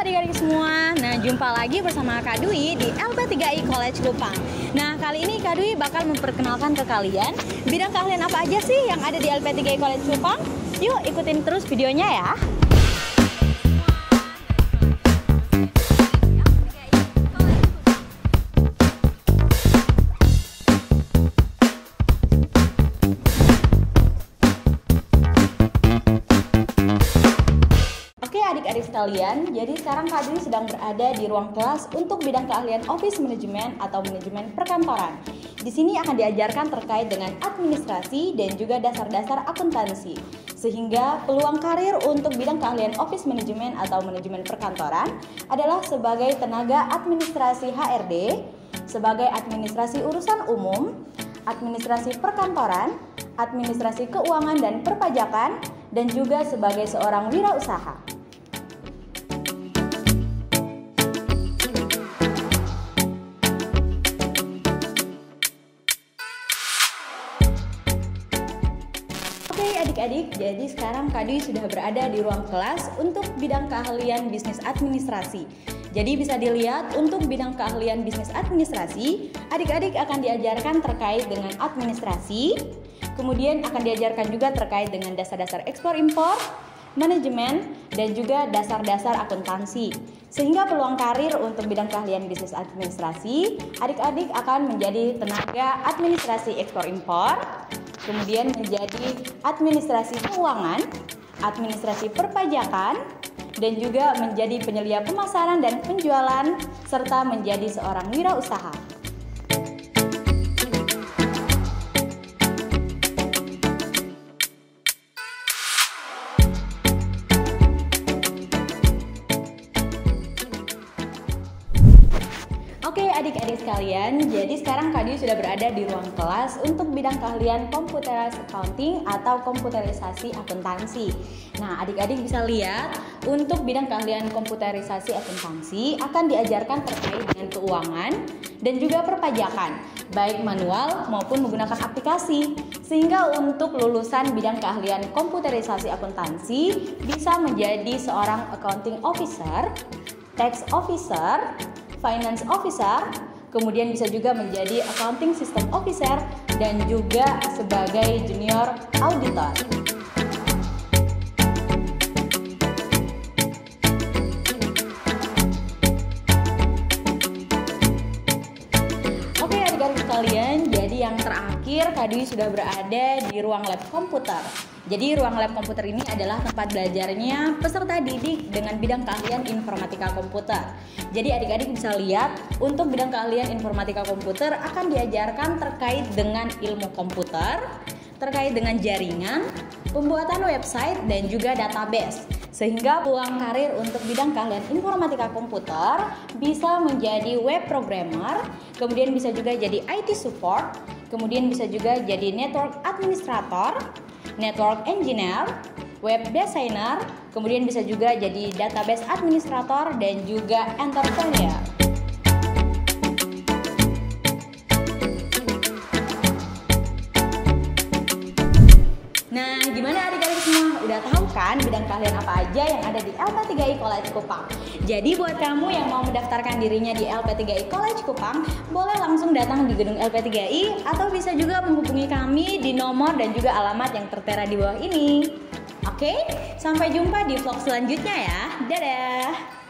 adik-adik semua. Nah, jumpa lagi bersama Kak Dwi di LP3I College Kupang. Nah, kali ini Kak Dwi bakal memperkenalkan ke kalian bidang keahlian apa aja sih yang ada di LP3I College Kupang. Yuk ikutin terus videonya ya. Adik-adik sekalian, jadi sekarang Kak Dwi sedang berada di ruang kelas untuk bidang keahlian Office Management atau manajemen perkantoran. Di sini akan diajarkan terkait dengan administrasi dan juga dasar-dasar akuntansi. Sehingga peluang karir untuk bidang keahlian Office Management atau manajemen perkantoran adalah sebagai tenaga administrasi HRD, sebagai administrasi urusan umum, administrasi perkantoran, administrasi keuangan dan perpajakan, dan juga sebagai seorang wirausaha. Oke adik-adik, jadi sekarang Kak Dwi sudah berada di ruang kelas untuk bidang keahlian bisnis administrasi. Jadi bisa dilihat untuk bidang keahlian bisnis administrasi, adik-adik akan diajarkan terkait dengan administrasi, kemudian akan diajarkan juga terkait dengan dasar-dasar ekspor-impor, manajemen, dan juga dasar-dasar akuntansi. Sehingga peluang karir untuk bidang keahlian bisnis administrasi, adik-adik akan menjadi tenaga administrasi ekspor-impor, kemudian menjadi administrasi keuangan, administrasi perpajakan, dan juga menjadi penyelia pemasaran dan penjualan, serta menjadi seorang wirausaha. Oke adik-adik sekalian, jadi sekarang Kak Dwi sudah berada di ruang kelas untuk bidang keahlian computerized accounting atau komputerisasi akuntansi. Nah, adik-adik bisa lihat untuk bidang keahlian komputerisasi akuntansi akan diajarkan terkait dengan keuangan dan juga perpajakan, baik manual maupun menggunakan aplikasi. Sehingga untuk lulusan bidang keahlian komputerisasi akuntansi bisa menjadi seorang accounting officer, tax officer, finance officer, kemudian bisa juga menjadi accounting system officer, dan juga sebagai junior auditor. Oke adik-adik sekalian, jadi yang terakhir Kak Dwi sudah berada di ruang lab komputer. Jadi ruang lab komputer ini adalah tempat belajarnya peserta didik dengan bidang keahlian informatika komputer. Jadi adik-adik bisa lihat untuk bidang keahlian informatika komputer akan diajarkan terkait dengan ilmu komputer, terkait dengan jaringan, pembuatan website, dan juga database. Sehingga peluang karir untuk bidang keahlian informatika komputer bisa menjadi web programmer, kemudian bisa juga jadi IT support, kemudian bisa juga jadi network administrator, network engineer, web designer, kemudian bisa juga jadi database administrator, dan juga entrepreneur. Nah, gimana adik-adik semua? Udah tahu kan bidang keahlian apa aja yang ada di LP3I College Kupang? Jadi buat kamu yang mau mendaftarkan dirinya di LP3I College Kupang, boleh langsung datang di gedung LP3I atau bisa juga menghubungi kami di nomor dan juga alamat yang tertera di bawah ini. Oke, sampai jumpa di vlog selanjutnya ya. Dadah!